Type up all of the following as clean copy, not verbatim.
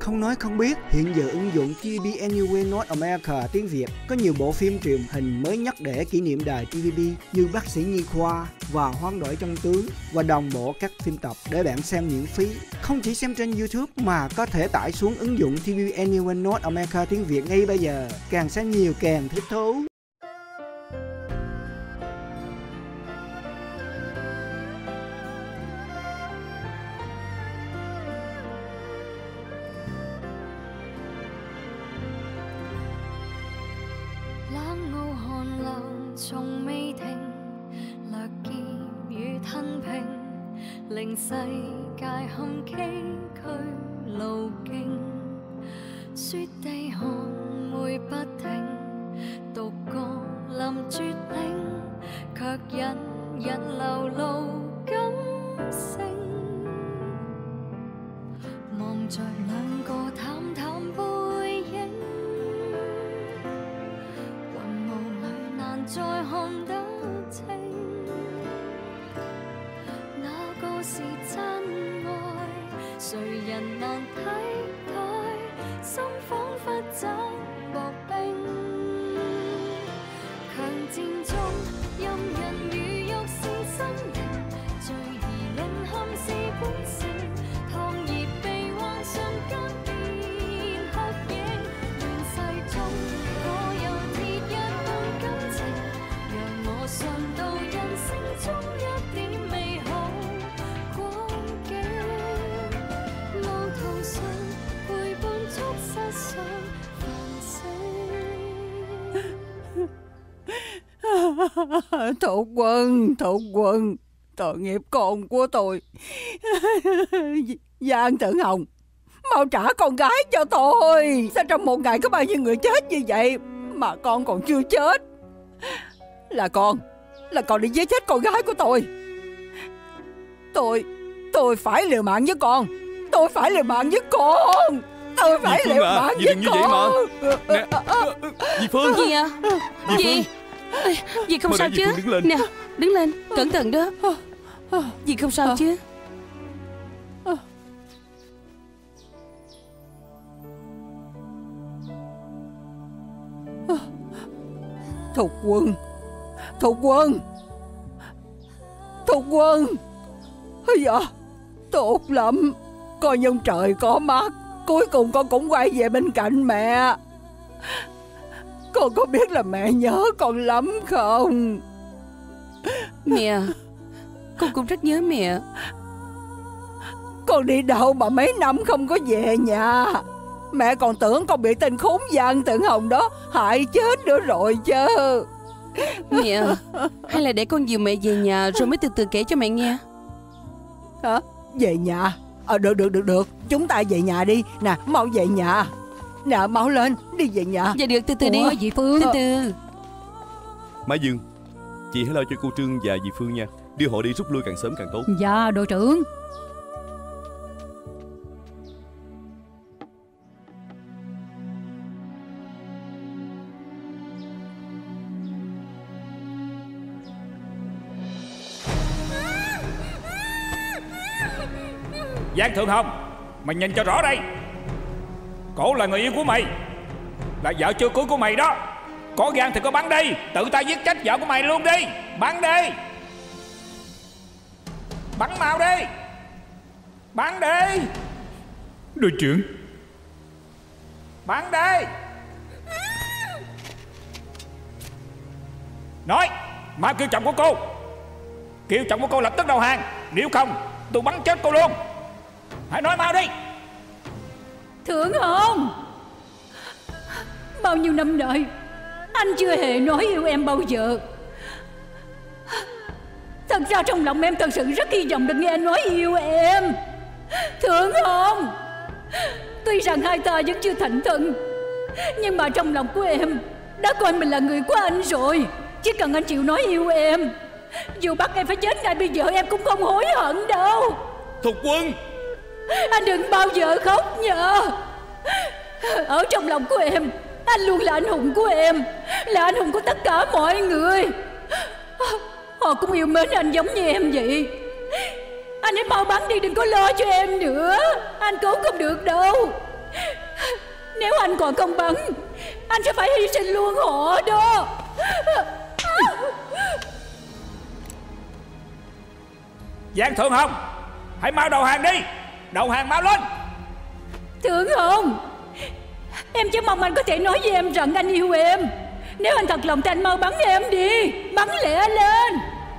Không nói không biết, hiện giờ ứng dụng TVB Anywhere North America tiếng Việt có nhiều bộ phim truyền hình mới nhất để kỷ niệm đài TVB như Bác sĩ Nhi Khoa và Hoán đổi trong tướng, và đồng bộ các phim tập để bạn xem miễn phí. Không chỉ xem trên YouTube mà có thể tải xuống ứng dụng TVB Anywhere North America tiếng Việt ngay bây giờ. Càng xem nhiều càng thích thú. 令世界看崎嶇路徑，雪地寒梅不停，獨個臨絕嶺，卻引人流露感性。望着兩個淡淡背影，雲霧裏難再看得清。是真愛，誰人難替代？心彷彿找薄冰，強戰中任人魚肉是生靈，最易淪陷是本性，糖熱被幻想間變黑影，亂世中我有鐵一般感情，讓我嘗到人生中一點美好。 Thục Quân, tội nghiệp con của tôi. Giang Tử Hồng, mau trả con gái cho tôi. Sao trong một ngày có bao nhiêu người chết như vậy mà con còn chưa chết? Là con đi giết chết con gái của tôi. Tôi phải liều mạng với con. Tôi phải liều mạng với con. Tôi phải liều mạng với đừng như vậy mà. Nè, dì Phương. Gì à? Dì Dì không sao chứ? Đứng lên. Nè, đứng lên, cẩn thận đó. Dì không sao chứ? Thục Quân. Dạ, tốt lắm. Coi như trời có mắt, cuối cùng con cũng quay về bên cạnh mẹ. Con có biết là mẹ nhớ con lắm không? Mẹ, con cũng rất nhớ mẹ. Con đi đâu mà mấy năm không có về nhà? Mẹ còn tưởng con bị tên khốn Giang Tử Hồng đó hại chết nữa rồi chứ. Mẹ, hay là để con dìu mẹ về nhà rồi mới từ từ kể cho mẹ nghe. Hả? Về nhà? Được. Chúng ta về nhà đi. Nè, mau về nhà. Nè, mau lên, đi về nhà. Dạ được, từ từ đi. Dì Phương. Từ từ. Má Dương, chị hãy lo cho cô Trương và dì Phương nha. Đưa họ đi rút lui càng sớm càng tốt. Dạ, đội trưởng. Giang Thượng Hồng, mày nhìn cho rõ đây. Cổ là người yêu của mày, là vợ chưa cưới của mày đó. Có gan thì có bắn đi, tự tay giết chết vợ của mày luôn đi. Bắn đi. Bắn mau đi. Bắn đi. Đội trưởng. Bắn đi. Nói, mau kêu chồng của cô. Kêu chồng của cô lập tức đầu hàng. Nếu không, tôi bắn chết cô luôn. Hãy nói mau đi. Thượng Hồng, bao nhiêu năm nay anh chưa hề nói yêu em bao giờ. Thật ra trong lòng em thật sự rất hy vọng được nghe anh nói yêu em. Thượng Hồng, tuy rằng hai ta vẫn chưa thành thân, nhưng mà trong lòng của em đã coi mình là người của anh rồi. Chỉ cần anh chịu nói yêu em, dù bắt em phải chết ngay bây giờ em cũng không hối hận đâu. Thục Quân, anh đừng bao giờ khóc nhờ. Ở trong lòng của em, anh luôn là anh hùng của em, là anh hùng của tất cả mọi người. Họ cũng yêu mến anh giống như em vậy. Anh hãy mau bắn đi, đừng có lo cho em nữa. Anh cứu không được đâu. anh còn không bắn, anh sẽ phải hy sinh luôn họ đó. Giang Thượng Hồng, hãy mau đầu hàng đi. Đầu hàng mau lên. Thượng Hồng, em chỉ mong anh có thể nói với em rằng anh yêu em. Nếu anh thật lòng thì anh mau bắn em đi. Bắn lẹ lên.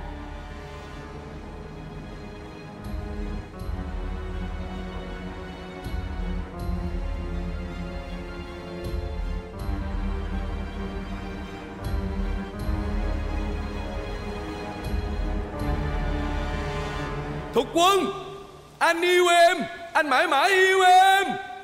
Thục Quân, anh yêu em. Anh mãi mãi yêu em.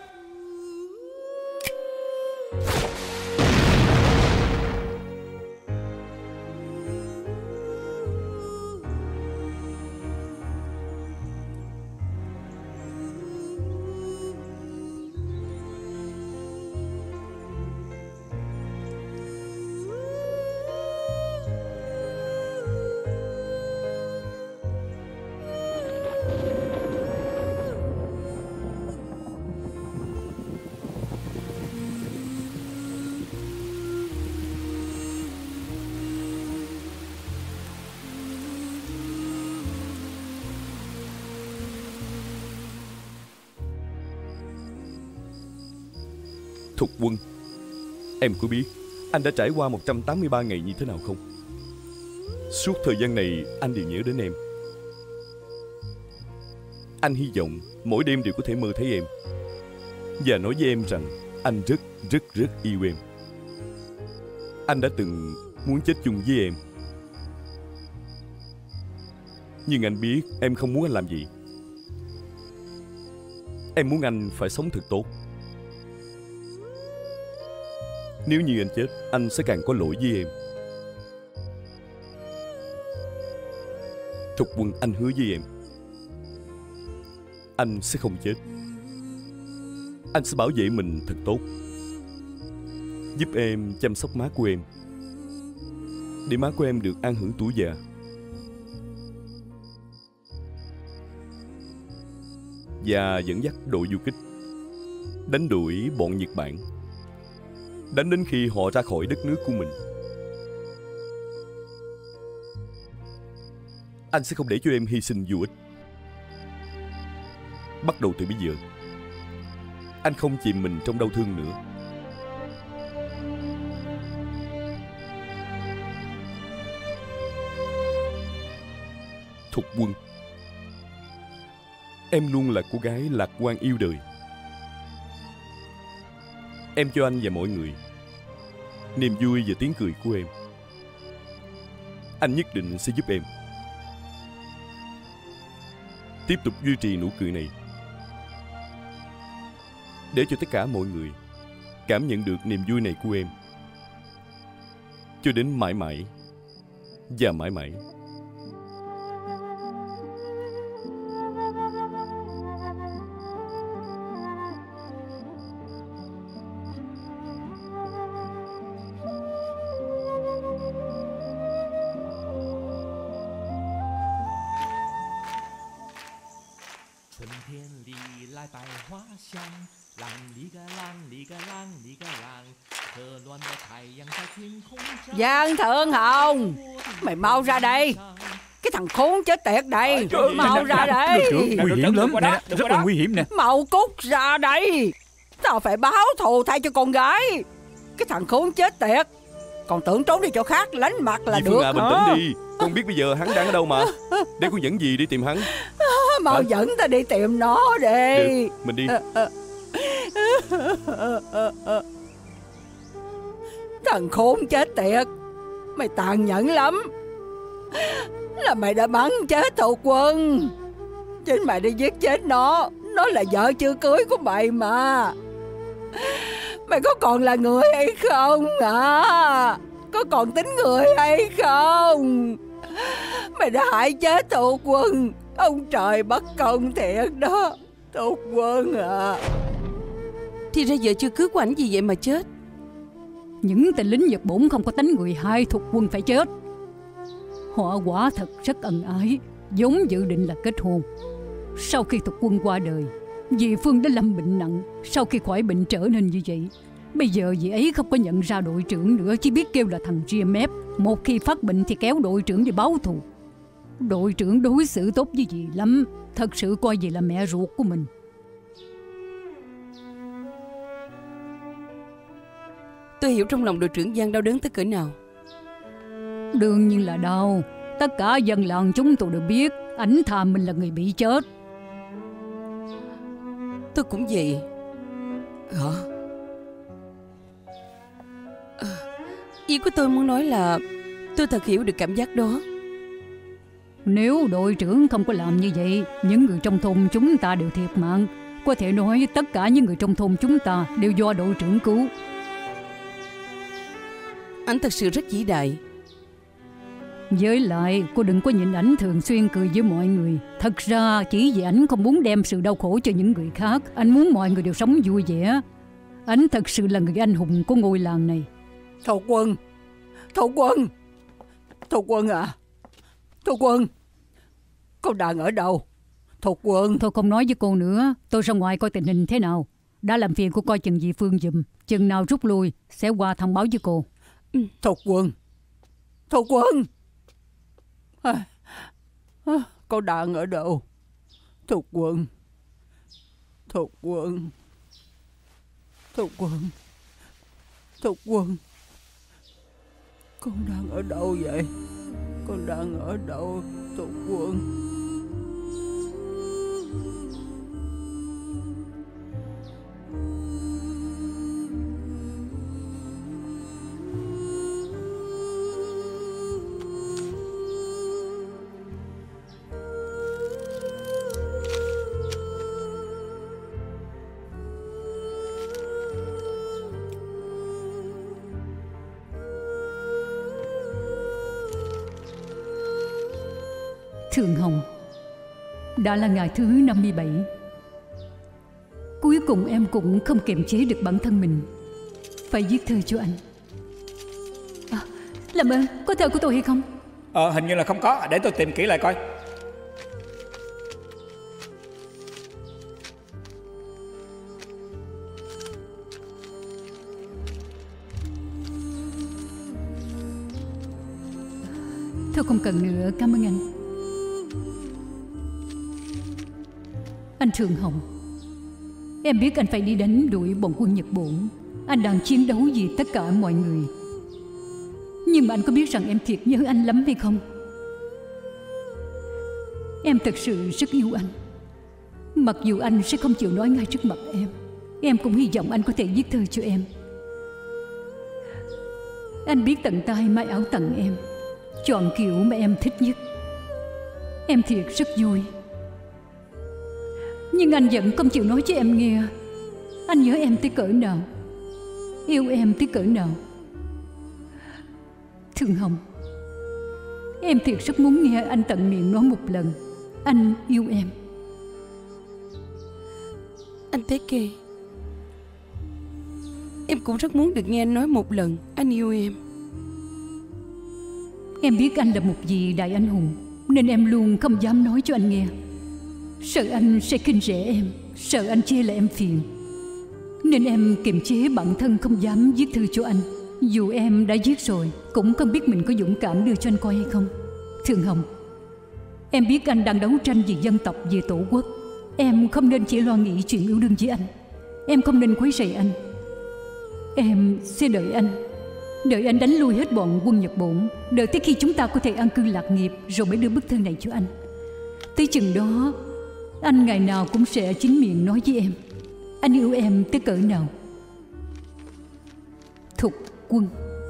Thục Quân, em có biết anh đã trải qua 183 ngày như thế nào không? Suốt thời gian này anh đều nhớ đến em. Anh hy vọng mỗi đêm đều có thể mơ thấy em và nói với em rằng anh rất yêu em. Anh đã từng muốn chết chung với em, nhưng anh biết em không muốn anh làm gì. Em muốn anh phải sống thật tốt. Nếu như anh chết, anh sẽ càng có lỗi với em. Thục Quân, anh hứa với em, anh sẽ không chết. Anh sẽ bảo vệ mình thật tốt, giúp em chăm sóc má của em, để má của em được an hưởng tuổi già. Và dẫn dắt đội du kích đánh đuổi bọn Nhật Bản, đánh đến khi họ ra khỏi đất nước của mình. Anh sẽ không để cho em hy sinh vô ích. Bắt đầu từ bây giờ, anh không chìm mình trong đau thương nữa. Thục Quân, em luôn là cô gái lạc quan yêu đời. Em cho anh và mọi người niềm vui và tiếng cười của em. Anh nhất định sẽ giúp em. Tiếp tục duy trì nụ cười này, để cho tất cả mọi người cảm nhận được niềm vui này của em, cho đến mãi mãi và mãi mãi. Giang Thượng Hồng, mày mau ra đây. Cái thằng khốn chết tiệt đây. Mau ra đây. Đội trưởng, nguy hiểm lắm nè, rất là nguy hiểm nè. Mau cút ra đây. Tao phải báo thù thay cho con gái. Cái thằng khốn chết tiệt, còn tưởng trốn đi chỗ khác lánh mặt là Dì được Phương à, hả? bình tĩnh đi. Con biết bây giờ hắn đang ở đâu mà. Để con dẫn dì đi tìm hắn. Mau dẫn tao đi tìm nó đi. Được, mình đi. Thằng khốn chết tiệt, mày tàn nhẫn lắm. Là mày đã bắn chết Thục Quân. Chính mày đã giết chết nó. Nó là vợ chưa cưới của mày mà. Mày có còn là người hay không hả? Có còn tính người hay không? Mày đã hại chết Thục Quân. Ông trời bất công thiệt đó. Thục Quân à. Thì ra vợ chưa cưới của ảnh gì vậy mà chết? Những tên lính Nhật bổn không có tánh người hai Thục Quân phải chết. Họ quả thật rất ân ái, vốn dự định là kết hôn. Sau khi Thục Quân qua đời, dì Phương đã lâm bệnh nặng. Sau khi khỏi bệnh trở nên như vậy, Bây giờ dì ấy không có nhận ra đội trưởng nữa, chỉ biết kêu là thằng GMF. Một khi phát bệnh thì kéo đội trưởng đi báo thù. Đội trưởng đối xử tốt với dì lắm, thật sự coi dì là mẹ ruột của mình. Tôi hiểu trong lòng đội trưởng Giang đau đớn tới cỡ nào. Đương nhiên là đau. Tất cả dân làng chúng tôi đều biết ảnh thà mình là người bị chết. Tôi cũng vậy. Hả? Ý của tôi muốn nói là tôi thật hiểu được cảm giác đó. Nếu đội trưởng không có làm như vậy, những người trong thôn chúng ta đều thiệt mạng. Có thể nói tất cả những người trong thôn chúng ta đều do đội trưởng cứu. Anh thật sự rất vĩ đại. Với lại, cô đừng có nhìn ảnh thường xuyên cười với mọi người. Thật ra chỉ vì ảnh không muốn đem sự đau khổ cho những người khác. Anh muốn mọi người đều sống vui vẻ. Ảnh thật sự là người anh hùng của ngôi làng này. Thổ Quân! Thổ Quân! Thổ Quân à! Thổ Quân! Cô đang ở đâu? Thổ Quân! Thôi không nói với cô nữa. Tôi ra ngoài coi tình hình thế nào. Đã làm phiền cô coi chừng dì Phương giùm. Chừng nào rút lui sẽ qua thông báo với cô. Thổ Quân! Thổ Quân! Cô đang ở đâu? Thổ Quân! Thổ Quân! Thổ Quân! Thổ Quân! Con đang ở đâu vậy? Con đang ở đâu, Thổ Quân? Thường Hồng, đã là ngày thứ 57. Cuối cùng em cũng không kiềm chế được bản thân mình, phải viết thư cho anh. Làm ơn, có thơ của tôi hay không? Hình như là không có, để tôi tìm kỹ lại coi. Thôi không cần nữa, cảm ơn anh. Anh Thường Hồng, em biết anh phải đi đánh đuổi bọn quân Nhật Bổn. Anh đang chiến đấu vì tất cả mọi người. Nhưng mà anh có biết rằng em thiệt nhớ anh lắm hay không? Em thật sự rất yêu anh. Mặc dù anh sẽ không chịu nói ngay trước mặt em cũng hy vọng anh có thể viết thư cho em. Anh biết tận tay may áo tặng em, chọn kiểu mà em thích nhất. Em thiệt rất vui. Nhưng anh vẫn không chịu nói cho em nghe anh nhớ em tới cỡ nào, yêu em tới cỡ nào. Thường Hồng, em thiệt rất muốn nghe anh tận miệng nói một lần anh yêu em. Anh Thế Kê, em cũng rất muốn được nghe anh nói một lần anh yêu em. Em biết anh là một vị đại anh hùng, nên em luôn không dám nói cho anh nghe. Sợ anh sẽ khinh rẻ em, sợ anh chê là em phiền, nên em kiềm chế bản thân không dám viết thư cho anh. Dù em đã viết rồi, cũng không biết mình có dũng cảm đưa cho anh coi hay không. Thường Hồng, em biết anh đang đấu tranh vì dân tộc, vì tổ quốc. Em không nên chỉ lo nghĩ chuyện yêu đương với anh. Em không nên quấy rầy anh. Em sẽ đợi anh đánh lui hết bọn quân Nhật Bổn, đợi tới khi chúng ta có thể an cư lạc nghiệp, rồi mới đưa bức thư này cho anh. Tới chừng đó, anh ngày nào cũng sẽ chính miệng nói với em anh yêu em tới cỡ nào. Thục Quân.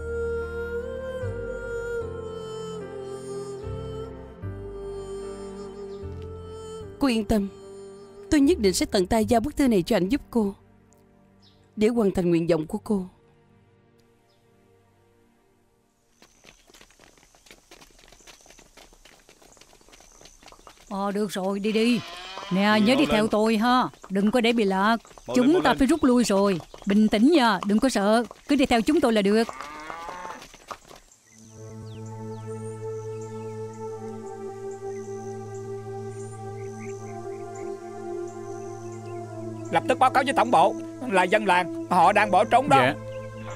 Cô yên tâm, tôi nhất định sẽ tận tay giao bức thư này cho anh giúp cô, để hoàn thành nguyện vọng của cô. Được rồi, đi. Nè, nhớ đi theo tôi ha, đừng có để bị lạc. Chúng ta phải rút lui rồi. Bình tĩnh nha, đừng có sợ, cứ đi theo chúng tôi là được. Lập tức báo cáo với tổng bộ. là dân làng, họ đang bỏ trống đó. Dạ.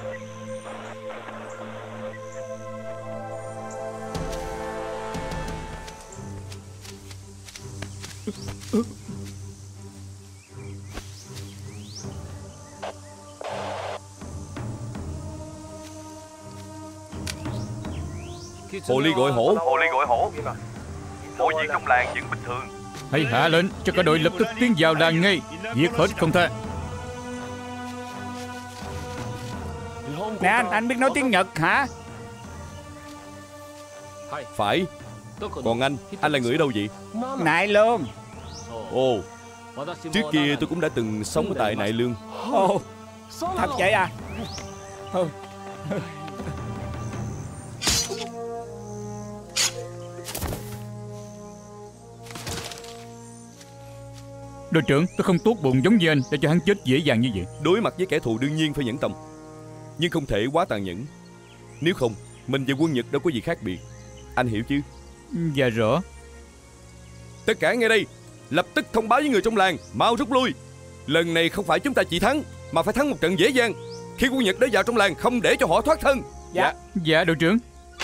Hồ ly gọi hổ. Mọi việc trong làng vẫn bình thường. Hãy hạ lệnh cho cả đội lập tức tiến vào làng ngay, giết hết không tha. Nè anh biết nói tiếng Nhật hả? Phải. Còn anh là người ở đâu vậy? Nại Lương. Ồ, trước kia tôi cũng đã từng sống ở tại Nại Lương. Ồ, thật vậy à? Đội trưởng, tôi không tốt bụng giống như anh để cho hắn chết dễ dàng như vậy. Đối mặt với kẻ thù đương nhiên phải nhẫn tâm, nhưng không thể quá tàn nhẫn. Nếu không, mình và quân Nhật đâu có gì khác biệt. Anh hiểu chứ? Dạ rõ. Tất cả ngay đây, lập tức thông báo với người trong làng, mau rút lui. Lần này không phải chúng ta chỉ thắng, mà phải thắng một trận dễ dàng. Khi quân Nhật đã vào trong làng, không để cho họ thoát thân. Dạ. Dạ đội trưởng.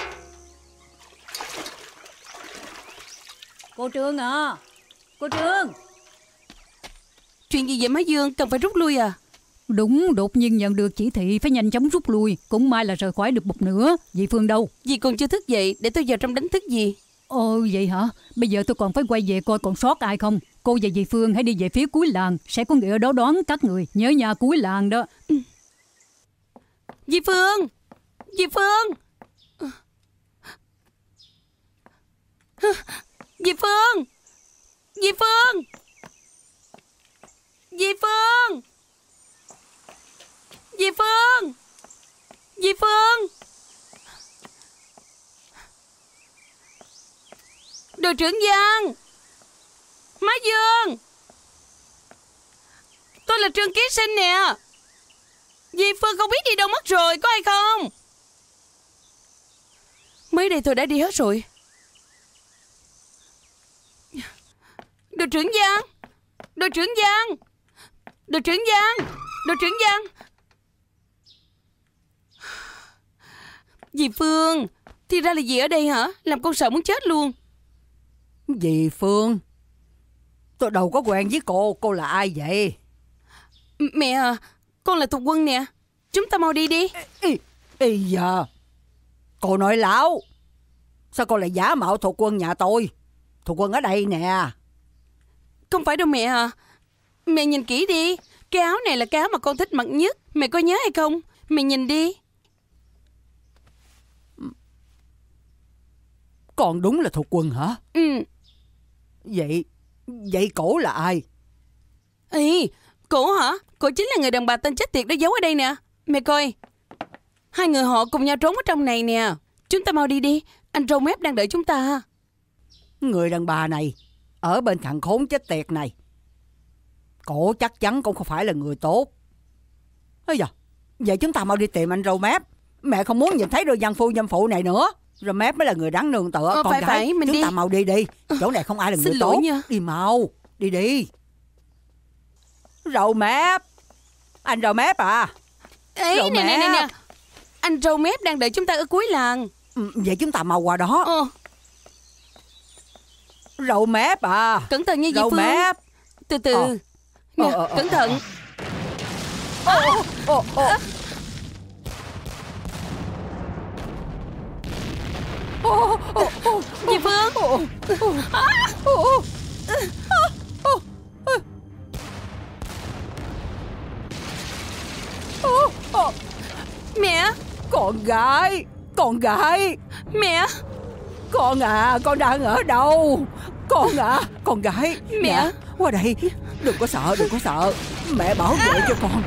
Cô Trương à, cô Trương. Chuyện gì vậy má Dương, cần phải rút lui à? Đúng, đột nhiên nhận được chỉ thị phải nhanh chóng rút lui. Cũng may là rời khỏi được một nửa. Dì Phương đâu? Dì còn chưa thức dậy, để tôi vào trong đánh thức dì. Ồ vậy hả? Bây giờ tôi còn phải quay về coi còn sót ai không. Cô và dì Phương hãy đi về phía cuối làng, sẽ có người ở đó đón các người. Nhớ nhà cuối làng đó. Dì Phương! Dì Phương! Dì Phương! Dì Phương! Dì Phương! Dì Phương! Dì Phương! Đội trưởng Giang! Má Dương! Tôi là Trương Ký Sinh nè. Dì Phương không biết đi đâu mất rồi, có ai không? Mới đây tôi đã đi hết rồi. Đội trưởng Giang! Đội trưởng Giang! Đội trưởng Giang! Đội trưởng Giang! Dì Phương, thì ra là dì ở đây hả? Làm con sợ muốn chết luôn. Dì Phương, tôi đâu có quen với cô là ai vậy? Mẹ à, con là thuộc quân nè. Chúng ta mau đi đi. Ê giờ, cô nói láo. Sao cô lại giả mạo thuộc quân nhà tôi? Thuộc quân ở đây nè. Không phải đâu mẹ à. Mẹ nhìn kỹ đi. Cái áo này là cái áo mà con thích mặc nhất. Mẹ có nhớ hay không? Mẹ nhìn đi. Con đúng là thuộc quân hả? Ừ. Vậy cổ là ai? Ê, cổ hả? Cổ chính là người đàn bà tên chết tiệt đó giấu ở đây nè. Mẹ coi. Hai người họ cùng nhau trốn ở trong này nè. Chúng ta mau đi đi. Anh Râu Mép đang đợi chúng ta. Người đàn bà này ở bên thằng khốn chết tiệt này. Cổ chắc chắn cũng không phải là người tốt. Ây da, vậy chúng ta mau đi tìm anh Râu Mép. Mẹ không muốn nhìn thấy đôi dâm phụ này nữa. Râu Mép mới là người đáng nương tựa. Con gái, chúng đi. ta mau đi đi. Chỗ này không ai là người tốt nha. Đi mau, đi. Râu Mép. Anh Râu Mép à? Ê, nè. Anh Râu Mép đang đợi chúng ta ở cuối làng. Vậy chúng ta mau qua đó. Râu Mép à? Cẩn thận nha dì Râu Phương. Mép. Từ từ. Nè, cẩn thận. Dì Phương. Mẹ. Con gái. Mẹ. Con à, con đang ở đâu? Con à, con gái. Mẹ. Qua đây. Đừng có sợ. Mẹ bảo vệ cho con.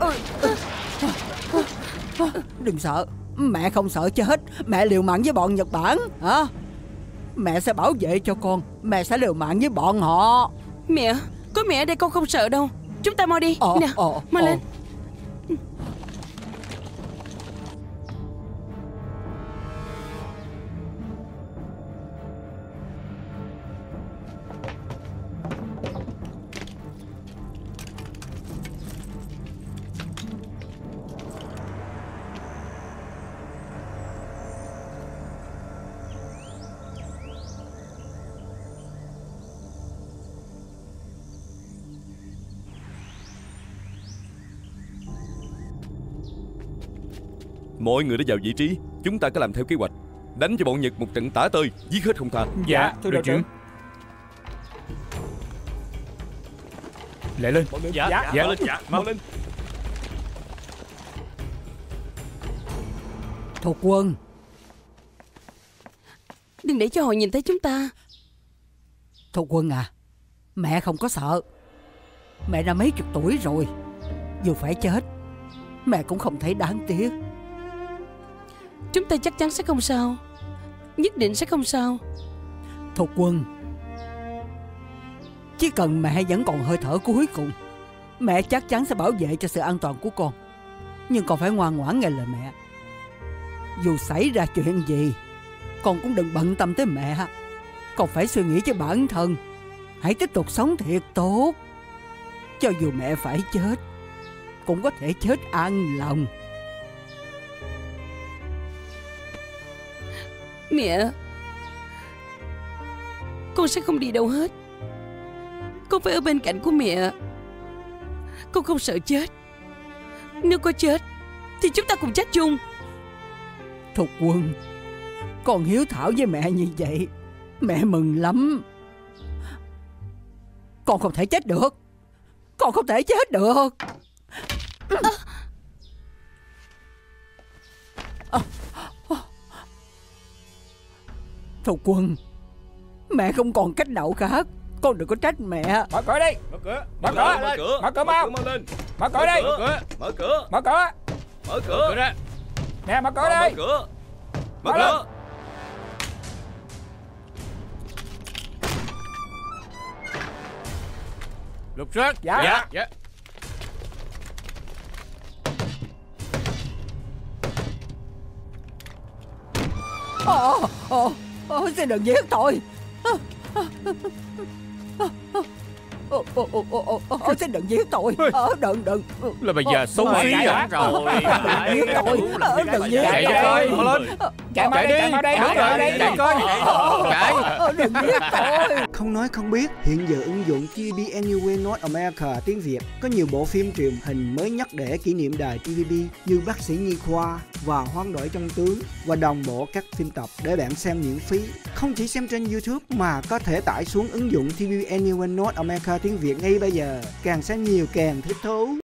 Đừng sợ. Mẹ không sợ chết. Mẹ liều mạng với bọn Nhật Bản hả? Mẹ sẽ bảo vệ cho con. Mẹ sẽ liều mạng với bọn họ. Mẹ, có mẹ ở đây con không sợ đâu. Chúng ta mau đi. Nè, mau lên. Mọi người đã vào vị trí. Chúng ta cứ làm theo kế hoạch, đánh cho bọn Nhật một trận tả tơi, giết hết không tha. Dạ, thưa đội trưởng. Lại lên. Dạ. Mau. Thuộc Quân, Đừng để cho họ nhìn thấy chúng ta. Thuộc Quân à, mẹ không có sợ. Mẹ đã mấy chục tuổi rồi, dù phải chết mẹ cũng không thấy đáng tiếc. Chúng ta chắc chắn sẽ không sao. Nhất định sẽ không sao. Thuộc Quân, chỉ cần mẹ vẫn còn hơi thở cuối cùng, mẹ chắc chắn sẽ bảo vệ cho sự an toàn của con. Nhưng con phải ngoan ngoãn nghe lời mẹ. Dù xảy ra chuyện gì, con cũng đừng bận tâm tới mẹ. Con phải suy nghĩ cho bản thân. Hãy tiếp tục sống thiệt tốt. Cho dù mẹ phải chết, cũng có thể chết an lòng. Mẹ, con sẽ không đi đâu hết. Con phải ở bên cạnh của mẹ. Con không sợ chết. Nếu có chết thì chúng ta cùng chết chung. Thục Quân, con hiếu thảo với mẹ như vậy, mẹ mừng lắm. Con không thể chết được. Con không thể chết được. Thục Quân, mẹ không còn cách nào khác. Con đừng có trách mẹ. Mở cửa đi. Mở cửa. Mở cửa. Mở cửa mau. Mở cửa đi. Mở cửa. Mở cửa. Mở cửa ra. Nè, mở cửa đi. Mở cửa. Mở cửa. Lục soát. Dạ. Xin đừng giết tôi. Xin đừng giết tôi. Đừng. Là bà già xấu xí à? Đừng giết tôi. Đừng giết Chạy cho coi. Mau lên. Chạy Chạy đi. mau đây. Đúng rồi. Chạy coi. Chạy. Đừng giết tôi. Không nói không biết, hiện giờ ứng dụng TVB Anywhere North America tiếng Việt có nhiều bộ phim truyền hình mới nhất để kỷ niệm đài TVB như Bác sĩ Nhi Khoa và Hoán đổi trong tướng, và đồng bộ các phim tập để bạn xem miễn phí. Không chỉ xem trên YouTube mà có thể tải xuống ứng dụng TVB Anywhere North America tiếng Việt ngay bây giờ. Càng xem nhiều càng thích thú.